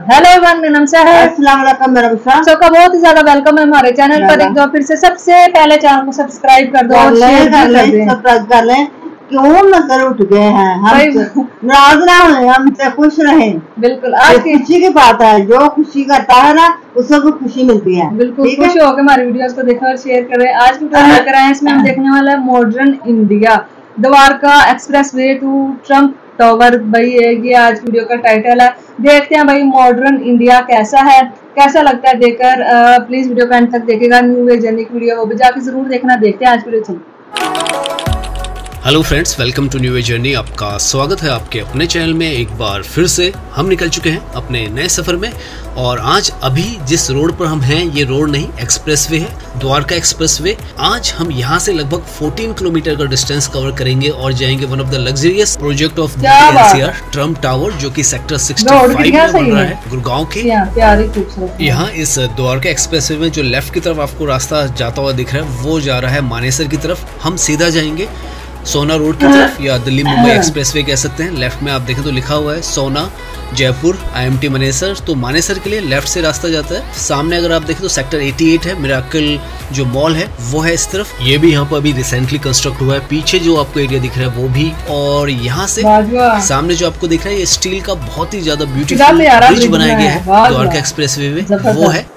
Hello everyone, मेरा नाम है। अस्सलाम वालेकुम मेरा नाम सबका बहुत ही ज्यादा वेलकम है हमारे चैनल पर। एक बार फिर से सबसे पहले चैनल को सब्सक्राइब कर दो और शेयर सब्सक्राइब कर लें। क्यों नजर उठ गए हैं हम, नाराज ना हो, हम से खुश रहें। बिल्कुल, आज की खुशी की बात है, जो खुशी करता है ना उसको कुछ खुशी मिलती है। बिल्कुल खुश होकर हमारी वीडियोस को देखें और शेयर करें। आज की वीडियो लेकर आए हैं, इसमें हम देखने वाला है modern India Dwarka expressway to Trump tower. भाई ये आज वीडियो का टाइटल है। देखते हैं भाई मॉडर्न इंडिया कैसा है, कैसा लगता है देखकर। प्लीज वीडियो का एंड तक देखेगा। न्यू वे जर्नी की वीडियो वो भी जाके जरूर देखना। देखते हैं आज वीडियो। चलो hello friends, welcome to new way journey. आपका स्वागत है आपके अपने चैनल में। एक बार फिर से हम निकल चुके हैं अपने नए सफर में। और आज अभी जिस रोड पर हम हैं, ये रोड नहीं एक्सप्रेसवे है, द्वारका एक्सप्रेसवे। आज हम यहाँ से लगभग 14 किलोमीटर का डिस्टेंस कवर करेंगे और जाएंगे one of the luxurious project of NCR Trump tower, जो कि सेक्टर 65 में बन रहा है गुड़गांव के। यहाँ इस द्वारका एक्सप्रेसवे में जो लेफ्ट की तरफ आपको रास्ता जाता हुआ दिख रहा है, वो जा रहा है मानेसर की तरफ। हम सीधा जाएंगे सोना रोड की तरफ, या दिल्ली मुंबई एक्सप्रेसवे कह सकते हैं। लेफ्ट में आप देखें तो लिखा हुआ है सोना जयपुर IMT मानेसर। तो मानेसर के लिए लेफ्ट से रास्ता जाता है। सामने अगर आप देखें तो सेक्टर 88 है, मिराकल जो मॉल है वो है इस तरफ। ये भी यहाँ पर अभी रिसेंटली कंस्ट्रक्ट हुआ है। पीछे जो आपको एरिया दिख रहा है वो भी, और यहाँ से सामने जो आपको दिख रहा है ये स्टील का बहुत ही ज्यादा ब्यूटीफुल ब्रिज बनाया गया है द्वारका एक्सप्रेसवे में, वो है।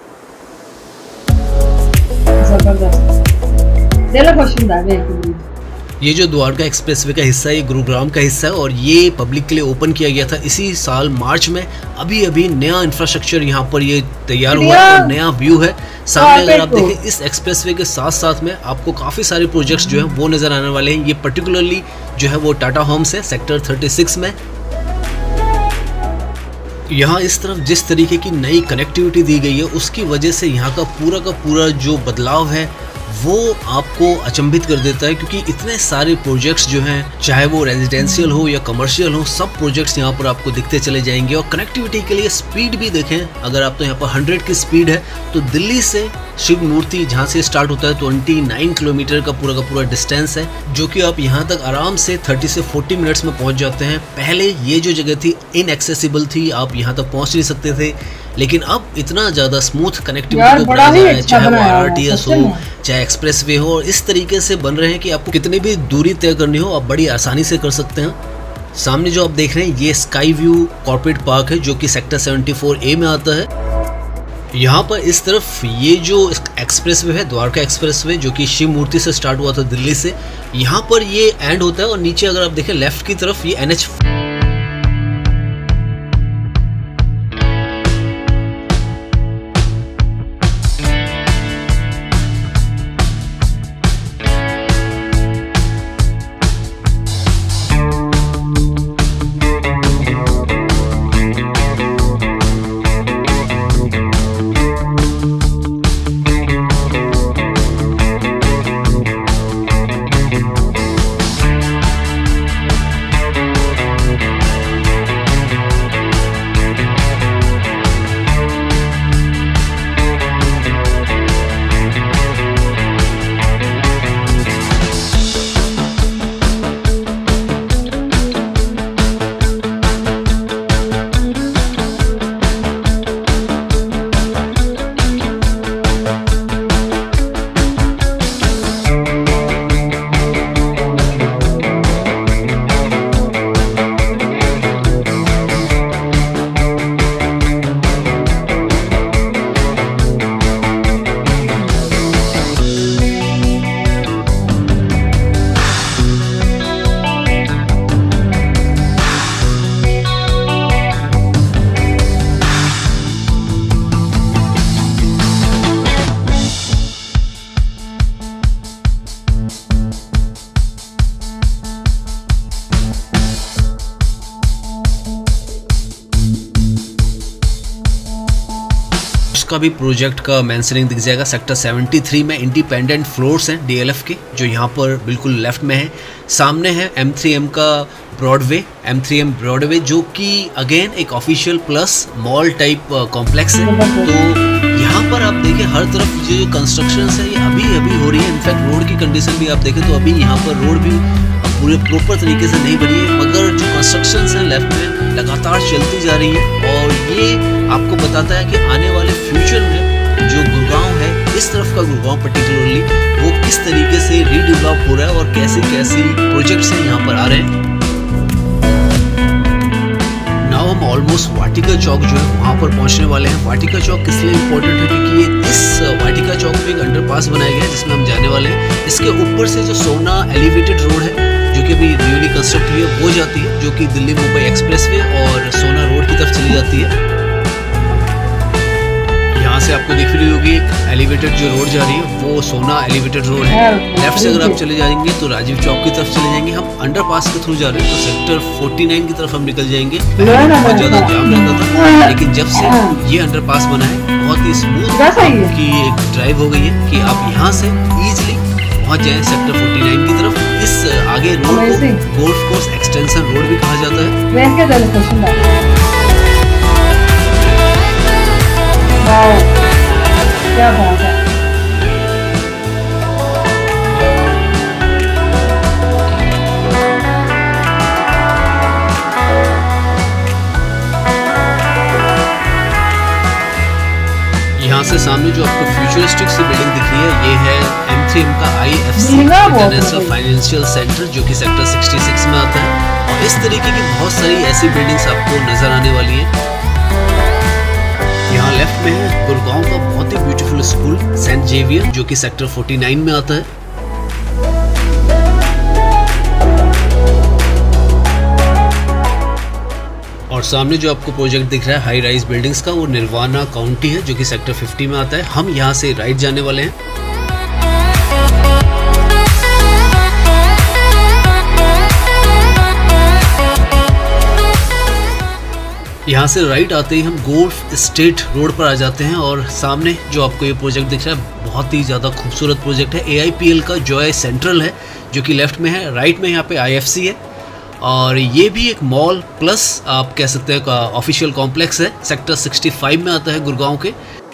ये जो द्वारका एक्सप्रेसवे का हिस्सा है ये गुरुग्राम का हिस्सा है, और ये पब्लिक के लिए ओपन किया गया था इसी साल मार्च में। अभी अभी नया इंफ्रास्ट्रक्चर यहाँ पर ये तैयार हुआ है और नया व्यू है सामने। अगर आप देखें इस एक्सप्रेसवे के साथ साथ में आपको काफी सारे प्रोजेक्ट्स जो है वो नजर आने वाले हैं। ये पर्टिकुलरली जो है वो टाटा होम्स है सेक्टर 36 में। यहाँ इस तरफ जिस तरीके की नई कनेक्टिविटी दी गई है उसकी वजह से यहाँ का पूरा जो बदलाव है वो आपको अचंभित कर देता है, क्योंकि इतने सारे प्रोजेक्ट्स जो हैं, चाहे वो रेजिडेंशियल हो या कमर्शियल हो, सब प्रोजेक्ट्स यहाँ पर आपको दिखते चले जाएंगे। और कनेक्टिविटी के लिए स्पीड भी देखें, अगर आप तो यहाँ पर 100 की स्पीड है तो दिल्ली से शिव मूर्ति जहाँ से स्टार्ट होता है 29 किलोमीटर का पूरा डिस्टेंस है, जो कि आप यहाँ तक आराम से 30 से 40 मिनट्स में पहुँच जाते हैं। पहले ये जो जगह थी इनएक्सेसिबल थी, आप यहाँ तक पहुँच नहीं सकते थे, लेकिन अब इतना ज्यादा स्मूथ कनेक्टिविटी को बनाया जा रहा है, चाहे वो RRTS हो चाहे एक्सप्रेसवे हो, और इस तरीके से बन रहे हैं कि आपको कितनी भी दूरी तय करनी हो आप बड़ी आसानी से कर सकते हैं। सामने जो आप देख रहे हैं ये स्काई व्यू कॉर्पोरेट पार्क है, जो कि सेक्टर 74A में आता है। यहाँ पर इस तरफ ये जो एक्सप्रेसवे है द्वारका एक्सप्रेसवे, जो कि शिव मूर्ति से स्टार्ट हुआ था दिल्ली से, यहाँ पर ये एंड होता है। और नीचे अगर आप देखें लेफ्ट की तरफ ये NH का भी प्रोजेक्ट का मेंशनिंग दिख जाएगा। सेक्टर 73 में इंडिपेंडेंट फ्लोर्स हैं DLF के, जो यहाँ पर बिल्कुल लेफ्ट में है। सामने है M3M का ब्रॉडवे, M3M ब्रॉडवे, जो कि अगेन एक official plus mall type complex है। तो यहाँ पर आप देखें हर तरफ जो कंस्ट्रक्शन है ये अभी हो रही है। इनफैक्ट रोड की कंडीशन भी आप देखें तो अभी यहाँ पर रोड भी पूरे प्रॉपर तरीके से नहीं बनी है, मगर जो कंस्ट्रक्शन है लेफ्ट में लगातार चलती जा रही है। और ये आपको बताता है कि आने वाले फ्यूचर में जो गुड़गांव है, इस तरफ का गुड़गांव पर्टिकुलरली, वो किस तरीके से रीडेवलप हो रहा है और कैसे कैसे प्रोजेक्ट्स हैं यहाँ पर आ रहे हैं। नाउ हम ऑलमोस्ट वाटिका चौक जो है वहाँ पर पहुँचने वाले हैं। वाटिका चौक किस लिए इम्पोर्टेंट है, क्योंकि इस वाटिका चौक पे एक अंडरपास बनाया गया है जिसमें हम जाने वाले हैं। इसके ऊपर से जो सोना एलिवेटेड रोड है, जो कि अभी न्यूली कंस्ट्रक्ट हुई है, वो जाती है, जो कि दिल्ली मुंबई एक्सप्रेसवे और सोना रोड की तरफ चली जाती है। यहाँ से आपको दिख रही होगी एलिवेटेड जो रोड जा रही है, वो सोना एलिवेटेड रोड है। लेफ्ट से अगर आप चले जाएंगे तो राजीव चौक की तरफ चले जाएंगे। हम अंडरपास के थ्रू जा रहे हैं तो सेक्टर 49 की तरफ हम निकल जाएंगे। बहुत ज्यादा जाम रहता था, लेकिन जब से ये अंडरपास बना है, बहुत ही स्मूथ की एक ड्राइव हो गई है कि आप यहाँ से इजिली पहुँच जाए सेक्टर 49 की तरफ। इस आगे रोड को गोल्फ कोर्स एक्सटेंशन रोड भी कहा जाता है। क्या बात है। यहाँ से सामने जो आपको फ्यूचरिस्टिक सी बिल्डिंग दिख रही है, ये है M3M का IFC इंटरनेशनल फाइनेंशियल सेंटर, जो कि सेक्टर 66 में आता है। और इस तरीके की बहुत सारी ऐसी बिल्डिंग्स आपको नजर आने वाली है। यहाँ लेफ्ट में है गुड़गांव का बहुत ही ब्यूटीफुल स्कूल सेंट जेवियर, जो कि सेक्टर 49 में आता है। और सामने जो आपको प्रोजेक्ट दिख रहा है हाई राइज बिल्डिंग्स का, वो निर्वाणा काउंटी है, जो कि सेक्टर 50 में आता है। हम यहाँ से राइट जाने वाले हैं। यहाँ से राइट आते ही हम गोल्फ स्टेट रोड पर आ जाते हैं और सामने जो आपको ये प्रोजेक्ट दिख रहा है, बहुत ही ज़्यादा खूबसूरत प्रोजेक्ट है। AIPL का जॉय सेंट्रल है, जो कि लेफ्ट में है। राइट में यहाँ पे IFC है और ये भी एक मॉल प्लस आप कह सकते हैं का ऑफिशियल कॉम्प्लेक्स है। सेक्टर 65 में आता है गुड़गांव के।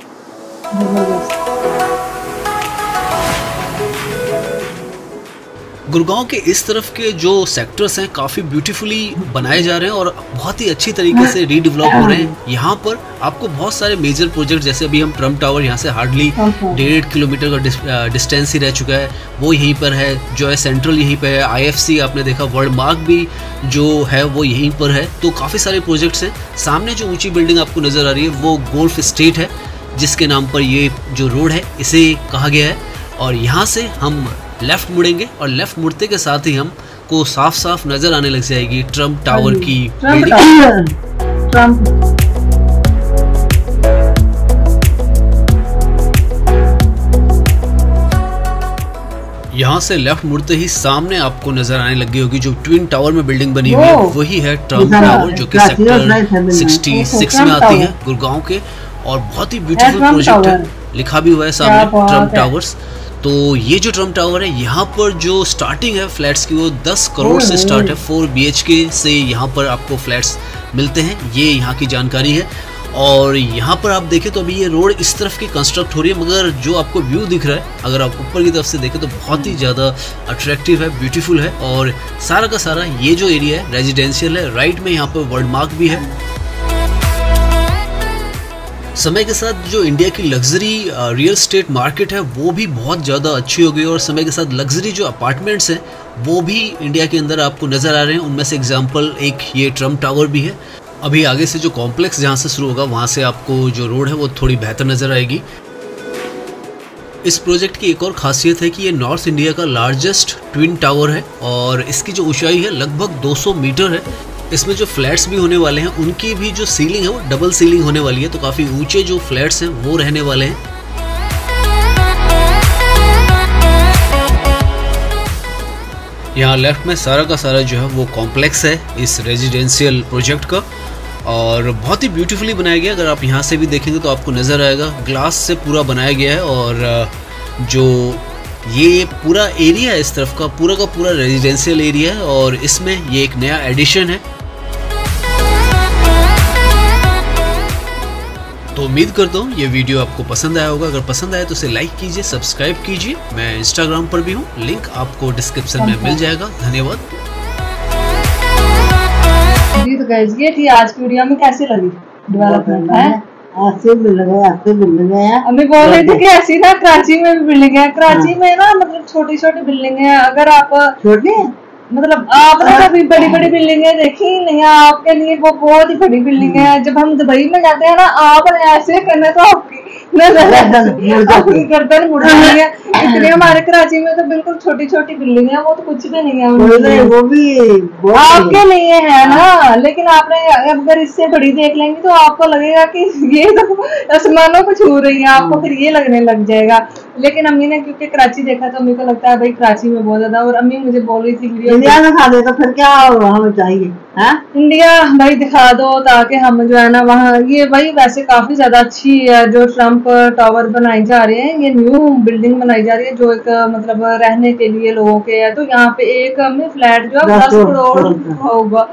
गुड़गांव के इस तरफ के जो सेक्टर्स हैं काफ़ी ब्यूटीफुली बनाए जा रहे हैं और बहुत ही अच्छी तरीके से रीडेवलप हो रहे हैं। यहाँ पर आपको बहुत सारे मेजर प्रोजेक्ट, जैसे अभी हम ट्रम्प टावर, यहाँ से हार्डली 1.5 किलोमीटर का डिस्टेंस ही रह चुका है, वो यहीं पर है। जॉय सेंट्रल यहीं पर है। IFC आपने देखा, वर्ल्ड मार्क भी जो है वो यहीं पर है। तो काफ़ी सारे प्रोजेक्ट्स हैं। सामने जो ऊँची बिल्डिंग आपको नज़र आ रही है, वो गोल्फ स्टेट है, जिसके नाम पर ये जो रोड है इसे कहा गया है। और यहाँ से हम लेफ्ट मुड़ेंगे और लेफ्ट मुड़ते के साथ ही हमको साफ साफ नजर आने लग जाएगी ट्रम्प टावर की बिल्डिंग। यहाँ से लेफ्ट मुड़ते ही सामने आपको नजर आने लगी होगी जो ट्विन टावर में बिल्डिंग बनी हुई है, वही है ट्रम्प टावर, जो कि सेक्टर 66 में आती है गुड़गांव के। और बहुत ही ब्यूटीफुल प्रोजेक्ट है, लिखा भी हुआ है सामने ट्रम्प टावर्स। तो ये जो ट्रम्प टावर है, यहाँ पर जो स्टार्टिंग है फ्लैट्स की, वो 10 करोड़ से स्टार्ट है। 4 BHK से यहाँ पर आपको फ्लैट्स मिलते हैं, ये यहाँ की जानकारी है। और यहाँ पर आप देखें तो अभी ये रोड इस तरफ की कंस्ट्रक्ट हो रही है, मगर जो आपको व्यू दिख रहा है, अगर आप ऊपर की तरफ से देखें तो बहुत ही ज़्यादा अट्रैक्टिव है, ब्यूटीफुल है। और सारा का सारा ये जो एरिया है रेजिडेंशियल है। राइट में यहाँ पर वर्ल्ड मार्क भी है। समय के साथ जो इंडिया की लग्जरी रियल स्टेट मार्केट है, वो भी बहुत ज़्यादा अच्छी हो गई और समय के साथ लग्जरी जो अपार्टमेंट्स हैं वो भी इंडिया के अंदर आपको नज़र आ रहे हैं। उनमें से एग्जांपल एक ये ट्रम्प टावर भी है। अभी आगे से जो कॉम्प्लेक्स जहाँ से शुरू होगा, वहाँ से आपको जो रोड है वो थोड़ी बेहतर नज़र आएगी। इस प्रोजेक्ट की एक और खासियत है कि ये नॉर्थ इंडिया का लार्जेस्ट ट्विन टावर है और इसकी जो ऊंचाई है लगभग 200 मीटर है। इसमें जो फ्लैट्स भी होने वाले हैं, उनकी भी जो सीलिंग है वो डबल सीलिंग होने वाली है, तो काफ़ी ऊंचे जो फ्लैट्स हैं वो रहने वाले हैं। यहाँ लेफ्ट में सारा का सारा जो है वो कॉम्प्लेक्स है इस रेजिडेंशियल प्रोजेक्ट का और बहुत ही ब्यूटीफुली बनाया गया। अगर आप यहाँ से भी देखेंगे तो आपको नज़र आएगा ग्लास से पूरा बनाया गया है और जो ये पूरा एरिया है इस तरफ का पूरा रेजिडेंशियल एरिया है और इसमें ये एक नया एडिशन है। तो उम्मीद करता हूँ ये वीडियो आपको पसंद आया होगा। अगर पसंद आया तो इसे लाइक कीजिए, सब्सक्राइब कीजिए। मैं इंस्टाग्राम पर भी हूँ, लिंक आपको डिस्क्रिप्शन में मिल जाएगा। धन्यवाद। जी तो गाइस, ये थी आज की वीडियो में कैसी लगी डेवलपमेंट है। ऐसे बिल्डिंग है। अम्मी बोल रही थी कि ऐसी ना कराची में भी बिल्डिंग है। कराची में ना मतलब छोटी छोटी बिल्डिंग है। अगर आप छोटी मतलब आपने कभी बड़ी बड़ी बिल्डिंगें देखी नहीं है, आपके लिए वो बहुत ही बड़ी बिल्डिंग है। जब हम दुबई में जाते हैं ना, आपने ऐसे करना तो आपकी आपकी गर्दन मुड़ जाती है। इसलिए हमारे कराची में तो बिल्कुल छोटी छोटी बिल्डिंग है, वो तो कुछ भी नहीं है। वो भी आपके लिए है ना, लेकिन आपने अगर इससे बड़ी देख लेंगे तो आपको लगेगा कि ये तो आसमानों को छू रही है, आपको फिर ये लगने लग जाएगा। लेकिन अम्मी ने क्योंकि कराची देखा तो अम्मी को लगता है भाई कराची में बहुत ज्यादा। और अम्मी मुझे बोल रही थी इंडिया में खा दे तो फिर क्या हमें चाहिए है? इंडिया भाई दिखा दो ताकि हम जो है ना वहाँ, ये भाई वैसे काफी ज्यादा अच्छी है जो ट्रम्प टावर बनाई जा रहे हैं। ये न्यू बिल्डिंग बनाई जा रही है जो एक मतलब रहने के लिए लोगों के है। तो यहाँ पे एक हमें फ्लैट जो है 10 करोड़ होगा।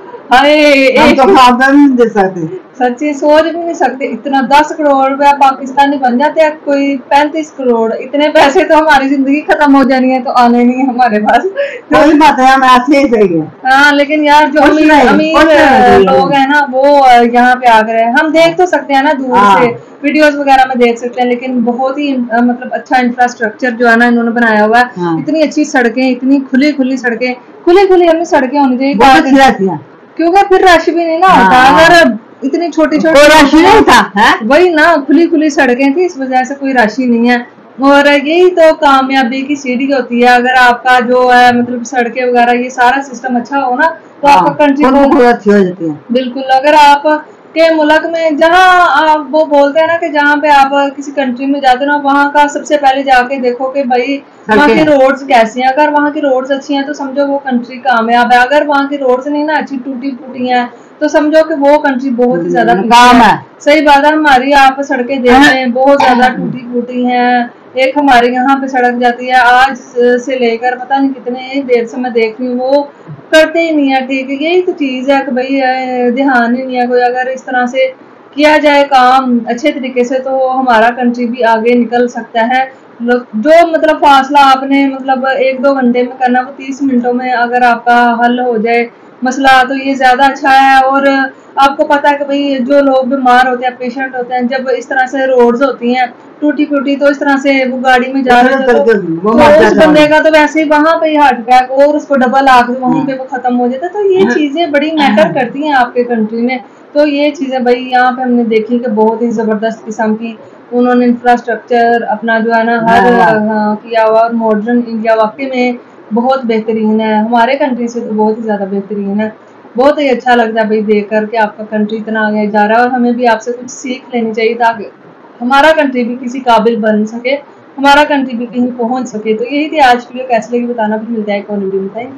हाय तो खादा भी नहीं दे सकते, सच्ची सोच भी नहीं सकते इतना। 10 करोड़ रुपया पाकिस्तानी बन जाते हैं, कोई 35 करोड़। इतने पैसे तो हमारी जिंदगी खत्म हो जानी है तो आने नहीं है हमारे पास। कोई बात है, हम ऐसे ही चाहिए। हाँ लेकिन यार जो अमीर लोग हैं ना वो यहाँ पे आ गए। हम देख तो सकते हैं ना दूर से, वीडियोस वगैरह में देख सकते हैं, लेकिन बहुत ही मतलब अच्छा इंफ्रास्ट्रक्चर जो है ना इन्होंने बनाया हुआ है। इतनी अच्छी सड़कें, इतनी खुली खुली सड़कें, खुली खुली हमें सड़कें होनी चाहिए क्योंकि फिर रश भी नहीं ना होता। अगर इतनी छोटी छोटी रश नहीं था, वही ना खुली खुली सड़कें थी, इस वजह से कोई रश ही नहीं है। और यही तो कामयाबी की सीढ़ी होती है। अगर आपका जो है मतलब सड़कें वगैरह ये सारा सिस्टम अच्छा हो ना तो आपका कंट्री बहुत अच्छी हो जाती है। बिल्कुल। अगर आप के मुल्क में जहाँ आप वो बोलते हैं ना कि जहाँ पे आप किसी कंट्री में जाते हो ना, वहाँ का सबसे पहले जाके देखो कि भाई वहाँ की रोड्स कैसी हैं। अगर वहाँ की रोड्स अच्छी हैं तो समझो वो कंट्री कामयाब है। अगर वहाँ की रोड्स नहीं ना अच्छी, टूटी फूटी हैं, तो समझो कि वो कंट्री बहुत ही ज्यादा काम है। सही बात है। हमारी आप सड़कें देख रहे हैं बहुत ज्यादा टूटी फूटी हैं। एक हमारे यहाँ पे सड़क जाती है आज से लेकर पता नहीं कितने देर से मैं देख रही हूँ, वो करते ही नहीं है ठीक। यही तो चीज है कि भाई ध्यान ही नहीं है कोई। अगर इस तरह से किया जाए काम अच्छे तरीके से तो हमारा कंट्री भी आगे निकल सकता है। जो मतलब फासला आपने मतलब 1-2 घंटे में करना वो 30 मिनटों में अगर आपका हल हो जाए मसला तो ये ज्यादा अच्छा है। और आपको पता है कि भाई जो लोग बीमार होते हैं, पेशेंट होते हैं, जब इस तरह से रोड्स होती हैं टूटी फूटी तो इस तरह से वो गाड़ी में जा रहे थे तो उस बंदे का तो वैसे ही वहां पे हार्ट अटैक और उसको डबल आके वहीं पे वो खत्म हो जाता है। तो ये चीजें बड़ी मैटर करती हैं आपके कंट्री में। तो ये चीजें भाई यहाँ पे हमने देखी कि बहुत ही जबरदस्त किस्म की उन्होंने इंफ्रास्ट्रक्चर अपना जो है ना हर किया हुआ। और मॉडर्न इंडिया वाकई में बहुत बेहतरीन है, हमारे कंट्री से तो बहुत ही ज्यादा बेहतरीन है। बहुत ही अच्छा लगता है भाई देख कर के आपका कंट्री इतना आगे जा रहा है। और हमें भी आपसे कुछ सीख लेनी चाहिए ताकि हमारा कंट्री भी किसी काबिल बन सके, हमारा कंट्री भी कहीं पहुंच सके। तो यही थी आज वीडियो, कैसे लगी बताना, फिर मिलता है एक और वीडियो में।